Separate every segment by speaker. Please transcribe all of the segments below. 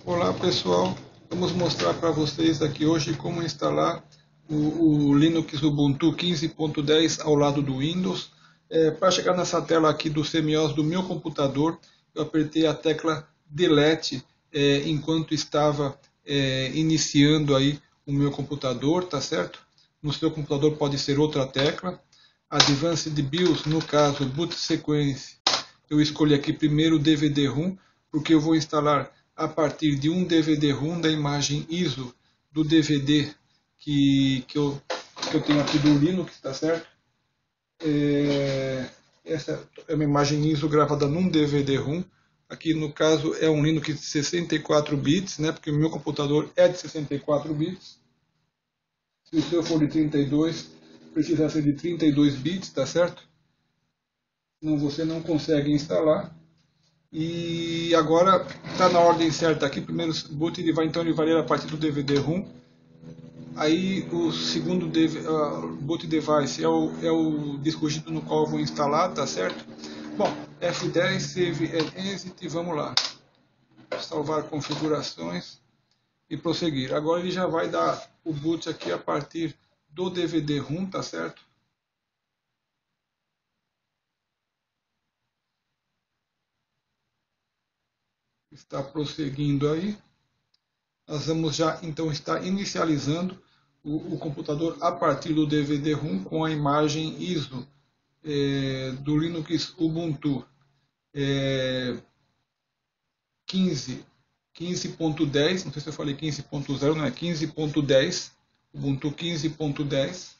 Speaker 1: Olá pessoal, vamos mostrar para vocês aqui hoje como instalar o Linux Ubuntu 15.10 ao lado do Windows. Para chegar nessa tela aqui do CMOS do meu computador, eu apertei a tecla Delete enquanto estava iniciando aí o meu computador, tá certo? No seu computador pode ser outra tecla. Advanced BIOS, no caso Boot Sequence, eu escolhi aqui primeiro o DVD-ROM, porque eu vou instalar a partir de um DVD-ROM da imagem ISO do DVD que eu tenho aqui do Linux, tá certo? Essa é uma imagem ISO gravada num DVD-ROM. Aqui no caso é um Linux de 64 bits, né? Porque o meu computador é de 64 bits. Se o seu for de 32, precisa ser de 32 bits, tá certo? Senão você não consegue instalar. E agora está na ordem certa aqui. Primeiro boot ele vai ler a partir do DVD-ROM. Aí o segundo boot device é o disco rígido no qual eu vou instalar, tá certo? Bom, F10, Save and Exit, vamos lá. Salvar configurações e prosseguir. Agora ele já vai dar o boot aqui a partir do DVD-ROM, tá certo? Está prosseguindo aí. Nós vamos já então estar inicializando o computador a partir do DVD-ROM com a imagem ISO do Linux Ubuntu 15.10, não sei se eu falei 15.0, não é 15.10, Ubuntu 15.10.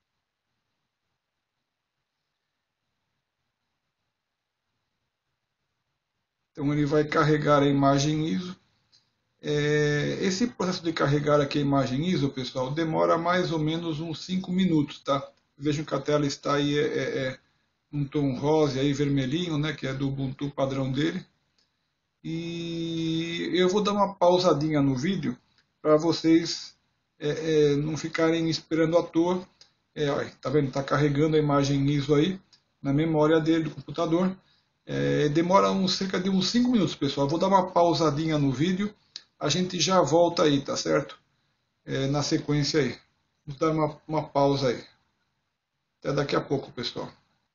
Speaker 1: Então ele vai carregar a imagem ISO. Esse processo de carregar aqui a imagem ISO, pessoal, demora mais ou menos uns 5 minutos, tá? Vejam que a tela está aí um tom rosa aí vermelhinho, né, que é do Ubuntu padrão dele. E eu vou dar uma pausadinha no vídeo para vocês não ficarem esperando à toa. Olha, tá vendo? Tá carregando a imagem ISO aí na memória dele do computador. Demora cerca de uns 5 minutos, pessoal. Eu vou dar uma pausadinha no vídeo. A gente já volta aí, tá certo? Na sequência aí. Vamos dar uma pausa aí. Até daqui a pouco, pessoal.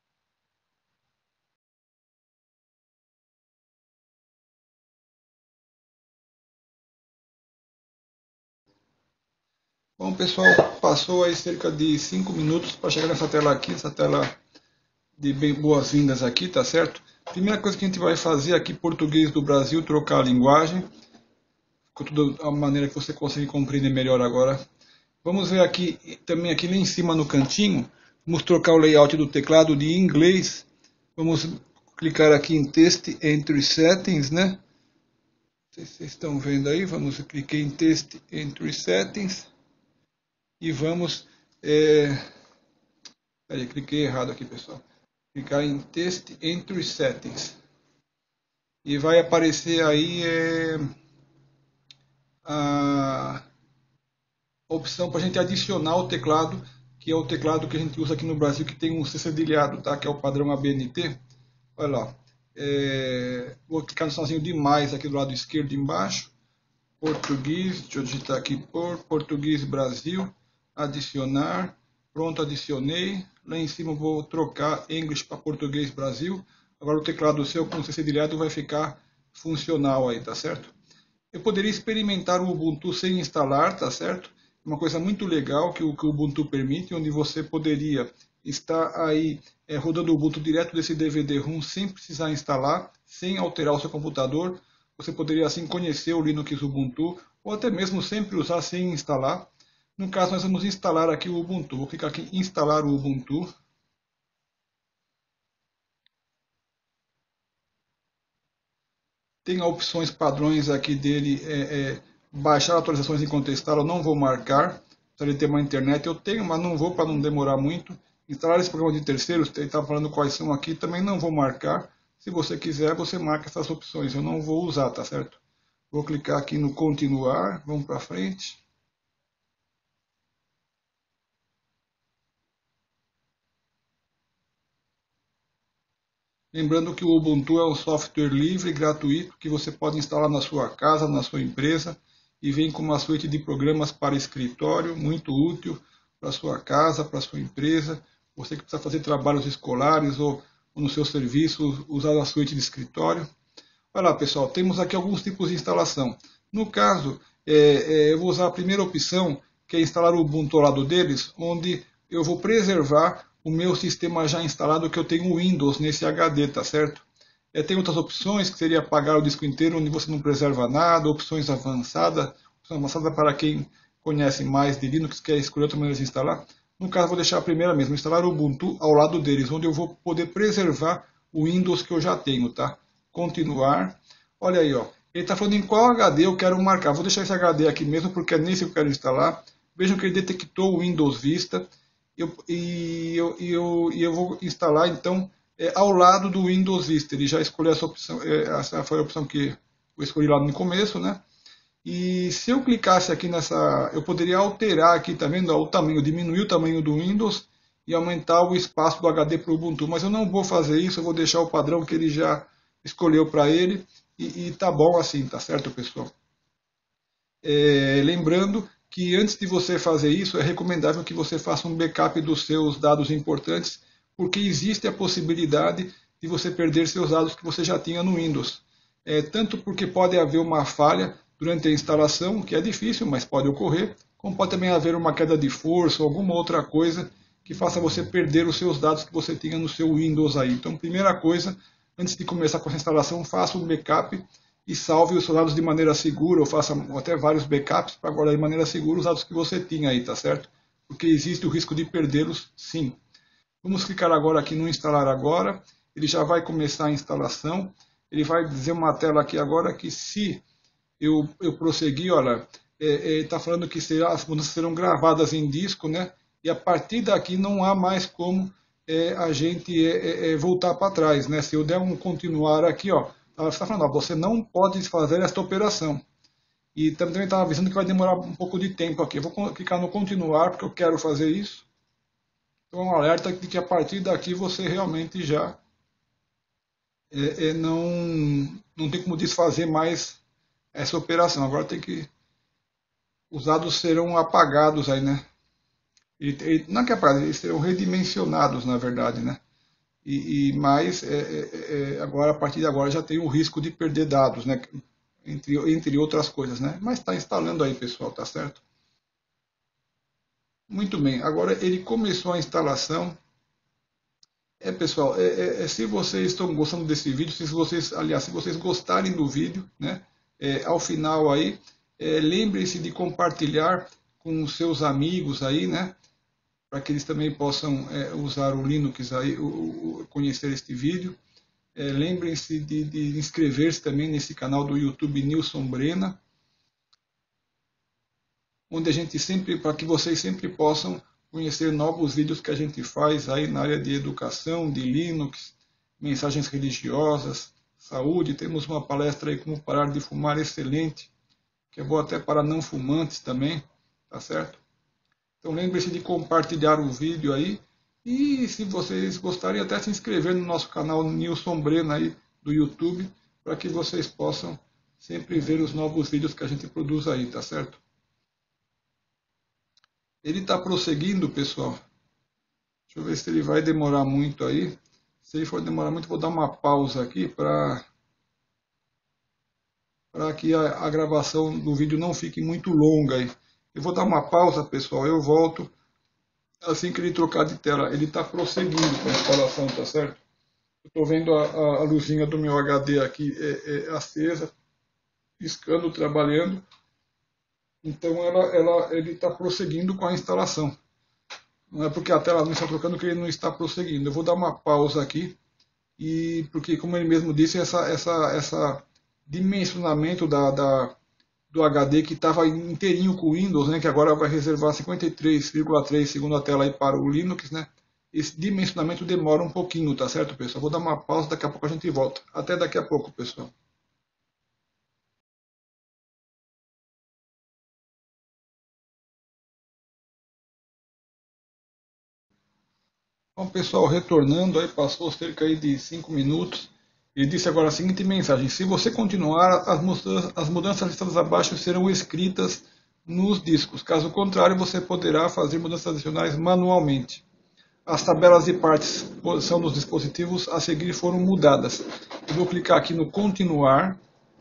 Speaker 1: Bom, pessoal, passou aí cerca de 5 minutos para chegar nessa tela aqui, essa tela de boas-vindas aqui, tá certo? Primeira coisa que a gente vai fazer aqui, português do Brasil, trocar a linguagem, com toda a maneira que você consegue compreender melhor agora. Vamos ver aqui, também aqui lá em cima no cantinho, vamos trocar o layout do teclado de inglês. Vamos clicar aqui em Test Entry Settings, né? Não sei se vocês estão vendo aí, vamos clicar em Test Entry Settings e vamos... Peraí, cliquei errado aqui, pessoal. Clicar em Test Entry Settings. E vai aparecer aí a opção para a gente adicionar o teclado, que é o teclado que a gente usa aqui no Brasil, que tem um C cedilhado, tá? Que é o padrão ABNT. Olha lá. Vou clicar no sinalzinho de mais aqui do lado esquerdo embaixo. Português, deixa eu digitar aqui por Português Brasil. Adicionar. Pronto, adicionei. Lá em cima eu vou trocar English para Português Brasil. Agora o teclado seu com C cedilhado vai ficar funcional aí, tá certo? Eu poderia experimentar o Ubuntu sem instalar, tá certo? Uma coisa muito legal que o Ubuntu permite, onde você poderia estar aí rodando o Ubuntu direto desse DVD-ROM sem precisar instalar, sem alterar o seu computador. Você poderia assim conhecer o Linux Ubuntu, ou até mesmo sempre usar sem instalar. No caso, nós vamos instalar aqui o Ubuntu. Vou clicar aqui em instalar o Ubuntu. Tem opções padrões aqui dele, baixar atualizações enquanto instalo, eu não vou marcar. Se ele tem uma internet, eu tenho, mas não vou para não demorar muito. Instalar esse programa de terceiros, ele está falando quais são aqui, também não vou marcar. Se você quiser, você marca essas opções, eu não vou usar, tá certo? Vou clicar aqui no continuar, vamos para frente. Lembrando que o Ubuntu é um software livre e gratuito que você pode instalar na sua casa, na sua empresa, e vem com uma suíte de programas para escritório, muito útil para a sua casa, para a sua empresa. Você que precisa fazer trabalhos escolares ou no seu serviço, usar a suíte de escritório. Olha lá, pessoal, temos aqui alguns tipos de instalação. No caso, eu vou usar a primeira opção, que é instalar o Ubuntu ao lado deles, onde eu vou preservar o meu sistema já instalado, que eu tenho o Windows nesse HD, tá certo? Tem outras opções, que seria apagar o disco inteiro, onde você não preserva nada, opção avançada para quem conhece mais de Linux, quer escolher outra maneira de instalar. No caso, vou deixar a primeira mesmo, instalar o Ubuntu ao lado deles, onde eu vou poder preservar o Windows que eu já tenho, tá? Continuar. Olha aí, ó. Ele está falando em qual HD eu quero marcar. Vou deixar esse HD aqui mesmo, porque é nesse que eu quero instalar. Vejam que ele detectou o Windows Vista. Eu vou instalar, então, ao lado do Windows Vista. Ele já escolheu essa opção. Essa foi a opção que eu escolhi lá no começo, né? E se eu clicasse aqui nessa, eu poderia alterar aqui, tá vendo? O tamanho, diminuir o tamanho do Windows e aumentar o espaço do HD para o Ubuntu. Mas eu não vou fazer isso, eu vou deixar o padrão que ele já escolheu para ele e tá bom assim, tá certo, pessoal? Lembrando que antes de você fazer isso, é recomendável que você faça um backup dos seus dados importantes, porque existe a possibilidade de você perder seus dados que você já tinha no Windows. Tanto porque pode haver uma falha durante a instalação, que é difícil, mas pode ocorrer, como pode também haver uma queda de força ou alguma outra coisa que faça você perder os seus dados que você tinha no seu Windows aí. Então, primeira coisa, antes de começar com essa instalação, faça um backup e salve os seus dados de maneira segura, ou faça até vários backups para guardar de maneira segura os dados que você tinha aí, tá certo? Porque existe o risco de perdê-los, sim. Vamos clicar agora aqui no instalar agora, ele já vai começar a instalação, ele vai dizer uma tela aqui agora que se eu prosseguir, olha, está falando que as mudanças serão gravadas em disco, né? E a partir daqui não há mais como a gente voltar para trás, né? Se eu der um continuar aqui, ó, ela está falando, ó, você não pode fazer esta operação. E também está avisando que vai demorar um pouco de tempo aqui. Eu vou clicar no continuar porque eu quero fazer isso. Então, um alerta de que a partir daqui você realmente já não tem como desfazer mais essa operação. Agora tem que os dados serão apagados aí, né? Não é que apagados, eles serão redimensionados, na verdade, né? Mas agora, a partir de agora já tem o risco de perder dados, né? Entre outras coisas, né? Mas está instalando aí, pessoal, tá certo? Muito bem, agora ele começou a instalação. Pessoal, se vocês estão gostando desse vídeo, se vocês, aliás, se vocês gostarem do vídeo, né? Ao final aí, lembrem-se de compartilhar com os seus amigos aí, né? Para que eles também possam usar o Linux aí, conhecer este vídeo. Lembrem-se de inscrever-se também nesse canal do YouTube Nilson Brena, onde a gente sempre, para que vocês sempre possam conhecer novos vídeos que a gente faz aí na área de educação, de Linux, mensagens religiosas, saúde. Temos uma palestra aí como parar de fumar excelente, que é boa até para não fumantes também, tá certo? Então lembre-se de compartilhar o vídeo aí e se vocês gostarem até se inscrever no nosso canal Nilson Brena aí do YouTube, para que vocês possam sempre ver os novos vídeos que a gente produz aí, tá certo? Ele está prosseguindo, pessoal. Deixa eu ver se ele vai demorar muito aí. Se ele for demorar muito, vou dar uma pausa aqui para que a gravação do vídeo não fique muito longa aí. Eu vou dar uma pausa, pessoal. Eu volto assim que ele trocar de tela. Ele está prosseguindo com a instalação, tá certo? Eu estou vendo a luzinha do meu HD aqui acesa, piscando, trabalhando. Então ele está prosseguindo com a instalação. Não é porque a tela não está trocando que ele não está prosseguindo. Eu vou dar uma pausa aqui e porque, como ele mesmo disse, essa dimensionamento do HD que estava inteirinho com o Windows, né, que agora vai reservar 53,3 segundo a tela aí para o Linux, né? Esse dimensionamento demora um pouquinho, tá certo, pessoal? Vou dar uma pausa, daqui a pouco a gente volta. Até daqui a pouco, pessoal. Bom, pessoal, retornando, aí passou cerca aí de 5 minutos. Ele disse agora a seguinte mensagem: se você continuar, as mudanças listadas abaixo serão escritas nos discos. Caso contrário, você poderá fazer mudanças adicionais manualmente. As tabelas de partição dos dispositivos a seguir foram mudadas. Eu vou clicar aqui no continuar.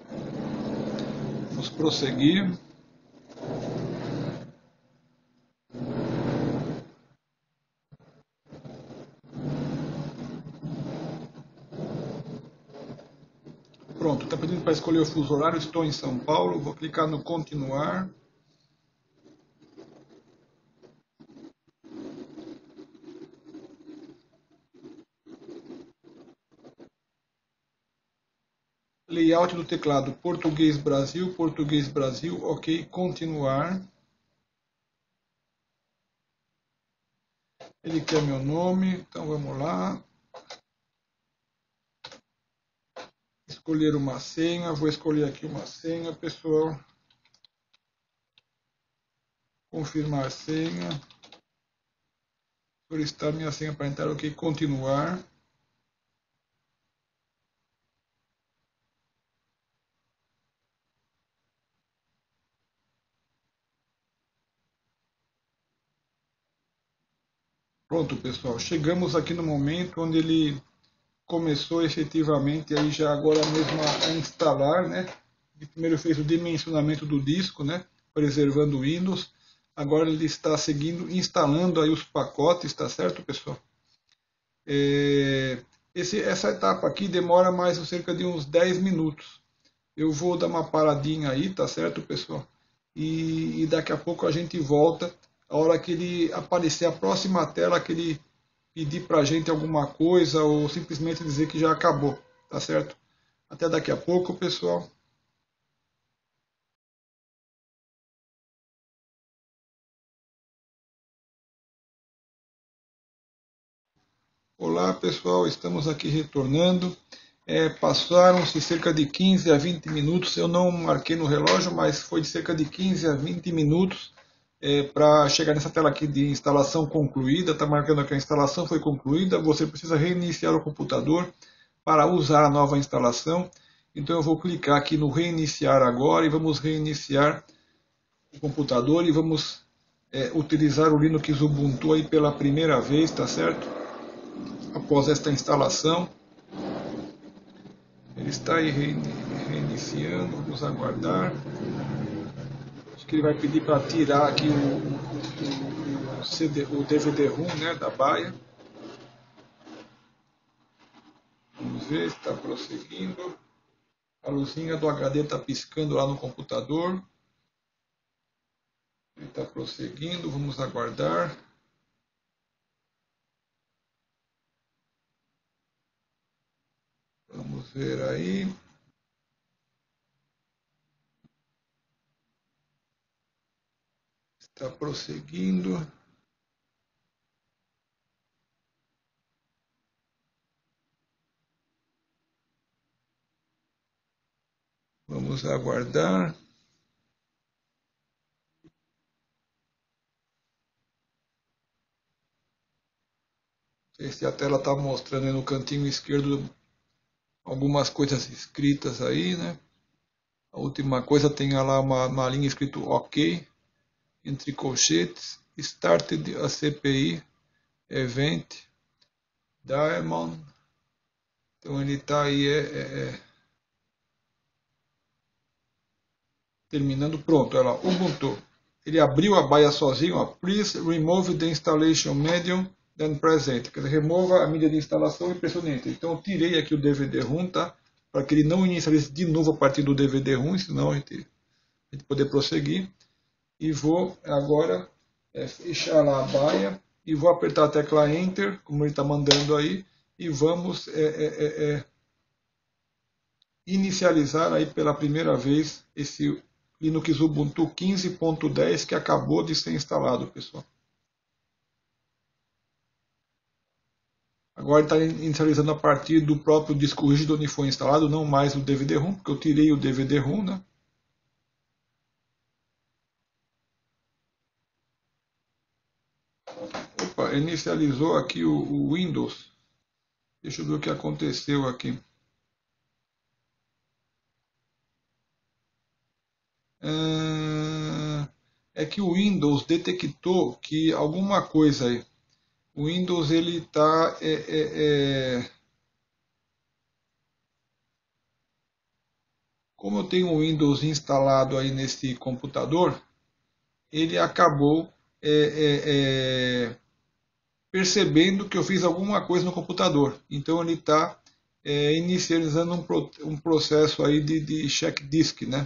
Speaker 1: Vamos prosseguir. Pronto, está pedindo para escolher o fuso horário. Estou em São Paulo. Vou clicar no continuar. Layout do teclado: Português Brasil, Português Brasil, ok, continuar. Ele quer meu nome, então vamos lá. Escolher uma senha, vou escolher aqui uma senha, pessoal. Confirmar senha. Solicitar minha senha para entrar, ok, continuar. Pronto, pessoal, chegamos aqui no momento onde ele começou efetivamente aí já agora mesmo a instalar, né? Ele primeiro fez o dimensionamento do disco, né? Preservando o Windows. Agora ele está seguindo, instalando aí os pacotes, tá certo, pessoal? Essa etapa aqui demora mais cerca de uns 10 minutos. Eu vou dar uma paradinha aí, tá certo, pessoal? E daqui a pouco a gente volta. A hora que ele aparecer a próxima tela, que ele pedir pra gente alguma coisa ou simplesmente dizer que já acabou, tá certo? Até daqui a pouco, pessoal. Olá, pessoal, estamos aqui retornando. Passaram-se cerca de 15 a 20 minutos, eu não marquei no relógio, mas foi de cerca de 15 a 20 minutos para chegar nessa tela aqui de instalação concluída. Está marcando aqui a instalação foi concluída. Você precisa reiniciar o computador para usar a nova instalação. Então eu vou clicar aqui no reiniciar agora e vamos reiniciar o computador e vamos utilizar o Linux Ubuntu aí pela primeira vez, tá certo? Após esta instalação. Ele está aí reiniciando, vamos aguardar. Acho que ele vai pedir para tirar aqui o DVD-ROM, né, da baia. Vamos ver se está prosseguindo. A luzinha do HD está piscando lá no computador. Ele está prosseguindo, vamos aguardar. Vamos ver aí. Está prosseguindo. Vamos aguardar. Não sei se a tela está mostrando aí no cantinho esquerdo algumas coisas escritas aí, né? A última coisa tem lá uma linha escrito OK, entre colchetes, Started a CPI, Event, Diamond. Então ele está aí terminando, pronto, olha lá, Ubuntu. Ele abriu a baia sozinho, ó, please remove the installation medium then present. Quer dizer, remova a mídia de instalação e pressione Enter. Então eu tirei aqui o DVD-ROM, tá? Para que ele não inicialize de novo a partir do DVD-ROM, senão a gente poder prosseguir. E vou agora fechar lá a baia e vou apertar a tecla Enter, como ele está mandando aí, e vamos inicializar aí pela primeira vez esse Linux Ubuntu 15.10 que acabou de ser instalado, pessoal. Agora está inicializando a partir do próprio disco rígido onde foi instalado, não mais o DVD-ROM, porque eu tirei o DVD-ROM, né? Opa, inicializou aqui o Windows. Deixa eu ver o que aconteceu aqui. É que o Windows detectou que alguma coisa aí. O Windows ele está como eu tenho o Windows instalado aí nesse computador, ele acabou percebendo que eu fiz alguma coisa no computador. Então ele está inicializando um processo aí de check disk, né?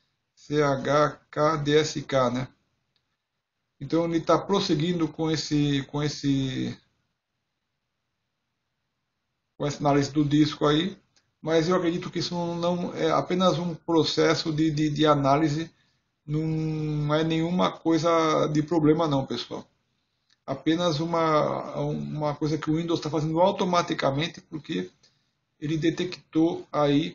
Speaker 1: CHKDSK, né? Então ele está prosseguindo com essa análise do disco aí, mas eu acredito que isso não é apenas um processo de análise, não é nenhuma coisa de problema não, pessoal. Apenas uma coisa que o Windows está fazendo automaticamente, porque ele detectou aí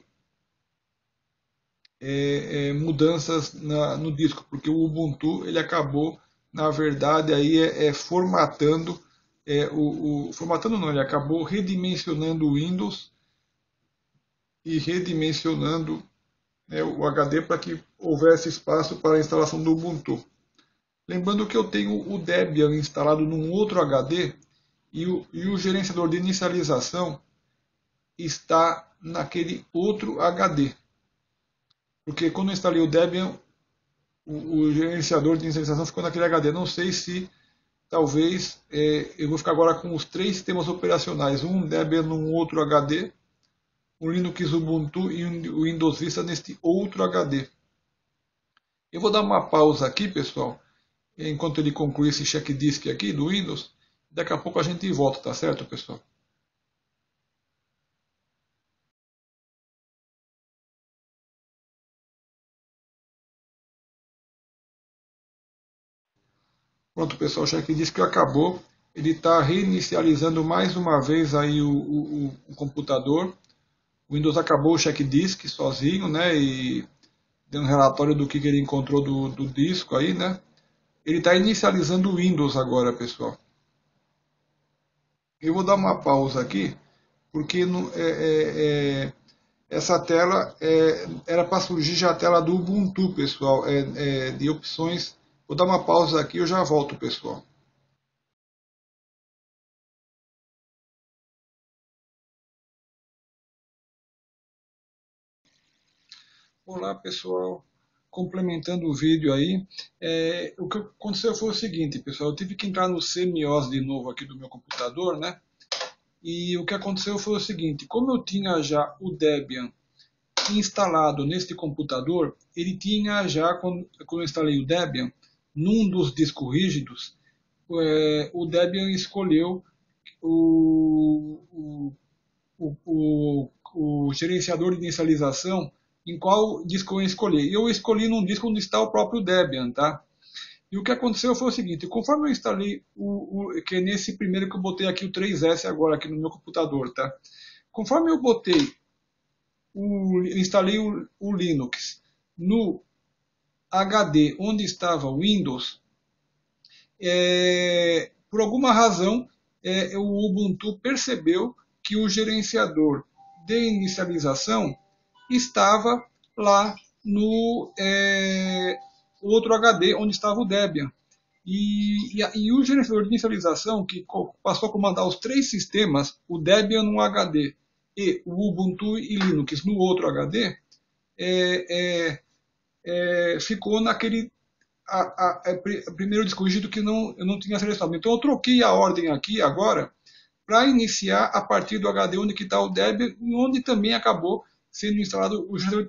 Speaker 1: mudanças no disco, porque o Ubuntu ele acabou, na verdade, aí formatando, formatando não, ele acabou redimensionando o Windows e redimensionando, né, o HD para que houvesse espaço para a instalação do Ubuntu. Lembrando que eu tenho o Debian instalado num outro HD e o gerenciador de inicialização está naquele outro HD. Porque quando eu instalei o Debian, o gerenciador de inicialização ficou naquele HD. Não sei se talvez eu vou ficar agora com os 3 sistemas operacionais, um Debian num outro HD, o Linux Ubuntu e o Windows Vista neste outro HD. Eu vou dar uma pausa aqui, pessoal, enquanto ele concluir esse check disk aqui do Windows. Daqui a pouco a gente volta, tá certo, pessoal? Pronto, pessoal, o check disk acabou. Ele está reinicializando mais uma vez aí o computador. O Windows acabou o check disk sozinho, né? E deu um relatório do que ele encontrou do disco aí, né? Ele está inicializando o Windows agora, pessoal. Eu vou dar uma pausa aqui, porque essa tela era para surgir já a tela do Ubuntu, pessoal, de opções. Vou dar uma pausa aqui e eu já volto, pessoal. Olá, pessoal. Complementando o vídeo aí, o que aconteceu foi o seguinte, pessoal. Eu tive que entrar no CMOS de novo aqui do meu computador, né? E o que aconteceu foi o seguinte: como eu tinha já o Debian instalado neste computador, ele tinha já, quando eu instalei o Debian, num dos discos rígidos, o Debian escolheu o, o, o gerenciador de inicialização em qual disco eu escolhi. Eu escolhi num disco onde está o próprio Debian, tá? E o que aconteceu foi o seguinte: conforme eu instalei que é nesse primeiro que eu botei aqui o 3S agora aqui no meu computador, tá? Conforme eu botei instalei o Linux no HD onde estava o Windows, por alguma razão o Ubuntu percebeu que o gerenciador de inicialização estava lá no outro HD onde estava o Debian. E o gerenciador de inicialização, que passou a comandar os 3 sistemas, o Debian no HD e o Ubuntu e Linux no outro HD, ficou naquele primeiro disco rígido que eu não tinha selecionado. Então eu troquei a ordem aqui agora para iniciar a partir do HD onde está o Debian, onde também acabou sendo instalado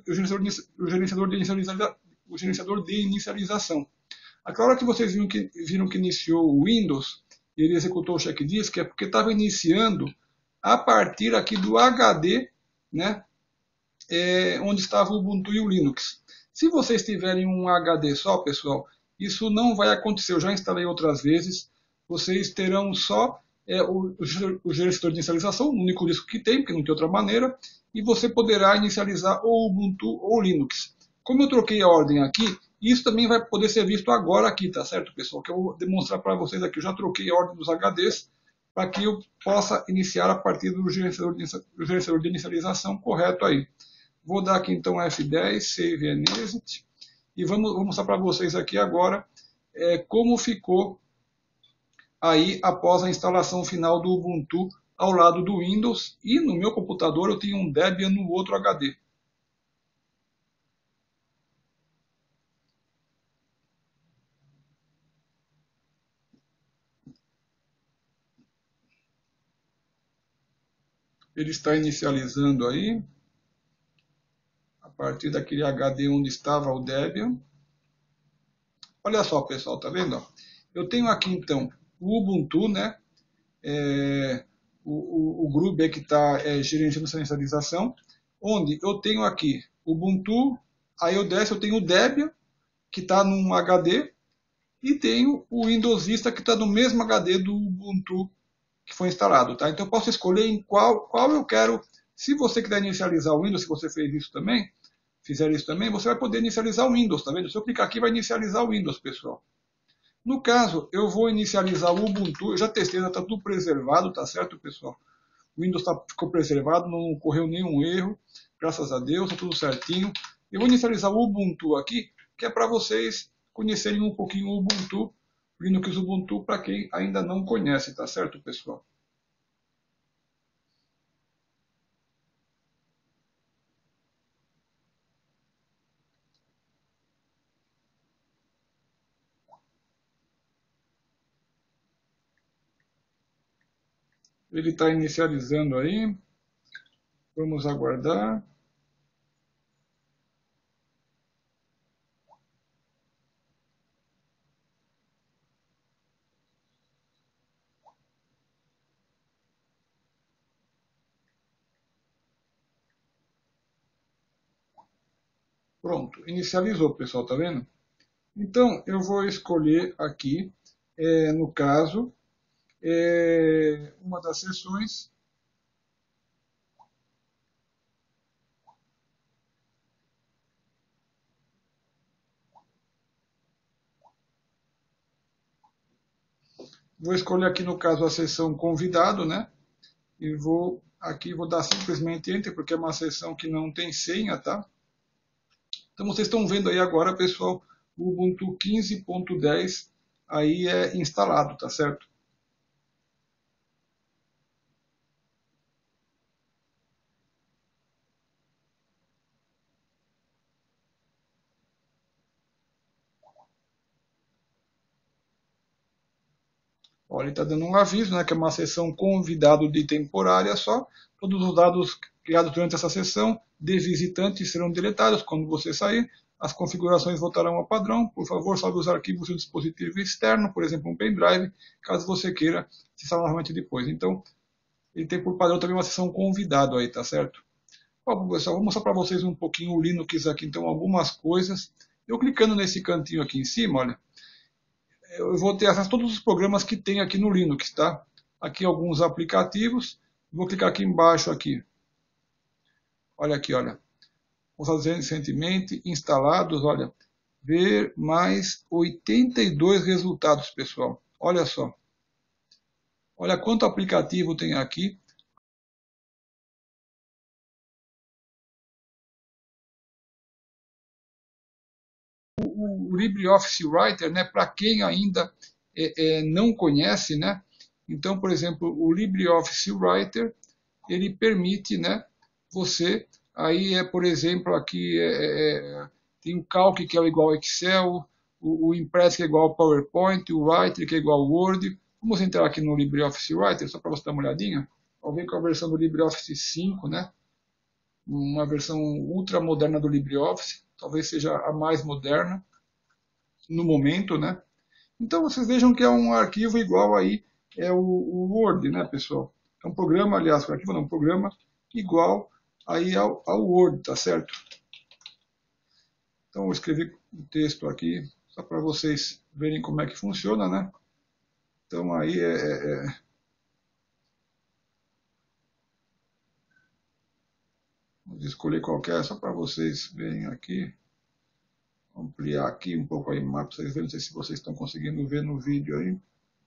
Speaker 1: o gerenciador de inicialização. Aquela hora que vocês viram que iniciou o Windows e ele executou o check disk, é porque estava iniciando a partir aqui do HD, né, onde estava o Ubuntu e o Linux. Se vocês tiverem um HD só, pessoal, isso não vai acontecer. Eu já instalei outras vezes. Vocês terão só o gerenciador de inicialização, o único disco que tem, porque não tem outra maneira, e você poderá inicializar ou Ubuntu ou Linux. Como eu troquei a ordem aqui, Isso também vai poder ser visto agora aqui, tá certo, pessoal? Que eu vou demonstrar para vocês aqui. Eu já troquei a ordem dos HDs para que eu possa iniciar a partir do gerenciador de inicialização correto aí. Vou dar aqui então F10, Save and Exit, e vou mostrar para vocês aqui agora como ficou aí após a instalação final do Ubuntu ao lado do Windows, e no meu computador eu tenho um Debian no outro HD. Ele está inicializando aí, a partir daquele HD onde estava o Debian. Olha só, pessoal, tá vendo? Eu tenho aqui então o Ubuntu, né? O Grub que está gerenciando essa inicialização, onde eu tenho aqui o Ubuntu, aí eu desço, eu tenho o Debian, que está num HD, e tenho o Windows Vista, que está no mesmo HD do Ubuntu que foi instalado. Tá? Então eu posso escolher em qual eu quero. Se você quiser inicializar o Windows, se você fez isso também, fizer isso também, você vai poder inicializar o Windows, tá vendo? Se eu clicar aqui, vai inicializar o Windows, pessoal. No caso, eu vou inicializar o Ubuntu, eu já testei, já está tudo preservado, tá certo, pessoal? O Windows ficou preservado, não ocorreu nenhum erro, graças a Deus, está tudo certinho. Eu vou inicializar o Ubuntu aqui, que é para vocês conhecerem um pouquinho o Ubuntu, Linux Ubuntu, para quem ainda não conhece, tá certo, pessoal? Ele está inicializando aí, vamos aguardar. Pronto, inicializou, pessoal, tá vendo? Então, eu vou escolher aqui, no caso, uma das sessões. Vou escolher aqui, no caso, a sessão convidado, né? E vou dar simplesmente Enter, porque é uma sessão que não tem senha, tá? Então vocês estão vendo aí agora, pessoal, o Ubuntu 15.10 aí é instalado, tá certo? Olha, ele está dando um aviso, né, que é uma sessão convidado de temporária só. Todos os dados criados durante essa sessão de visitante serão deletados quando você sair. As configurações voltarão ao padrão. Por favor, salve os arquivos do dispositivo externo, por exemplo, um pendrive, caso você queira se instalar novamente depois. Então, ele tem por padrão também uma sessão convidado aí, tá certo? Bom, pessoal, vou mostrar para vocês um pouquinho o Linux aqui, então, algumas coisas. Eu clicando nesse cantinho aqui em cima, olha, eu vou ter acesso a todos os programas que tem aqui no Linux, tá? Aqui alguns aplicativos. Vou clicar aqui embaixo aqui. Olha aqui, olha. Usados recentemente, instalados, olha. Ver mais 82 resultados, pessoal. Olha só. Olha quanto aplicativo tem aqui. O LibreOffice Writer, né, para quem ainda não conhece, né? Então, por exemplo, o LibreOffice Writer, ele permite, né, você, aí por exemplo, aqui tem o Calc que é igual ao Excel, o Impress que é igual ao PowerPoint, o Writer que é igual ao Word. Vamos entrar aqui no LibreOffice Writer, só para você dar uma olhadinha. Vamos ver com a versão do LibreOffice 5, né? Uma versão ultra moderna do LibreOffice, talvez seja a mais moderna no momento, né? Então vocês vejam que é um arquivo igual aí o Word, né, pessoal? É um programa, aliás, um arquivo não, um programa igual aí ao Word, tá certo? Então eu escrevi um texto aqui só para vocês verem como é que funciona, né? Então aí vou escolher qualquer só para vocês verem aqui. ampliar aqui um pouco a imagem para vocês verem, não sei se vocês estão conseguindo ver no vídeo aí.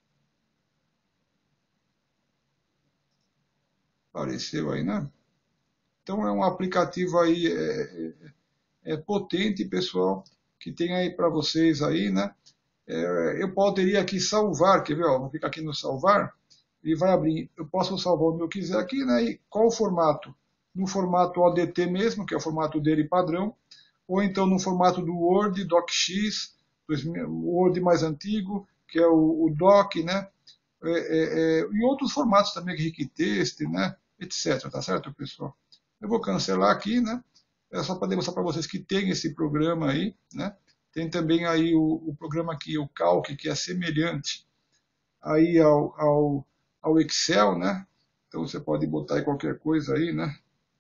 Speaker 1: Apareceu aí, né? Então é um aplicativo aí potente, pessoal, que tem aí para vocês aí, né? Eu poderia aqui salvar, quer ver? Ó, vou clicar aqui no salvar, ele vai abrir, eu posso salvar onde eu quiser aqui, né? E qual o formato? No formato ODT mesmo, que é o formato dele padrão, ou então no formato do Word, DocX, o Word mais antigo, que é o Doc, né? E outros formatos também, Riquitext, né? Etc. Tá certo, pessoal? Eu vou cancelar aqui, né? É só para demonstrar para vocês que tem esse programa aí, né? Tem também aí o programa aqui, o Calc, que é semelhante aí ao Excel, né? Então você pode botar aí qualquer coisa aí, né?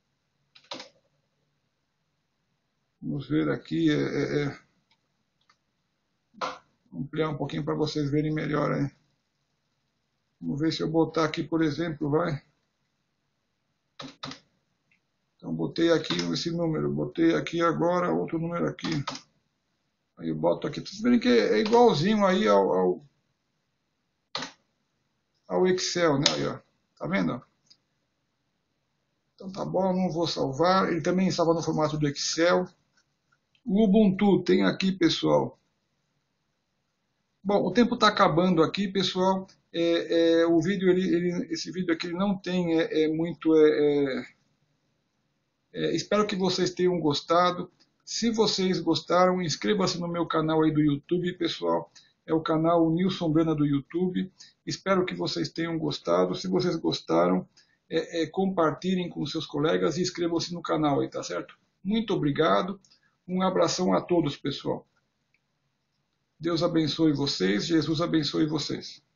Speaker 1: Vamos ver aqui, ampliar um pouquinho para vocês verem melhor aí. Vamos ver se eu botar aqui, por exemplo, vai. Então botei aqui esse número, botei aqui agora outro número aqui. Aí eu boto aqui. Vocês verem que é igualzinho aí ao Excel, né? Aí, ó. Tá vendo? Então tá bom, não vou salvar. Ele também estava no formato do Excel. O Ubuntu tem aqui, pessoal. Bom, o tempo está acabando aqui, pessoal. O vídeo, esse vídeo aqui ele não tem muito. Espero que vocês tenham gostado. Se vocês gostaram, inscreva-se no meu canal aí do YouTube, pessoal. É o canal Nilson Brana do YouTube. Espero que vocês tenham gostado. Se vocês gostaram, compartilhem com seus colegas e inscrevam-se no canal aí, tá certo? Muito obrigado. Um abração a todos, pessoal. Deus abençoe vocês, Jesus abençoe vocês.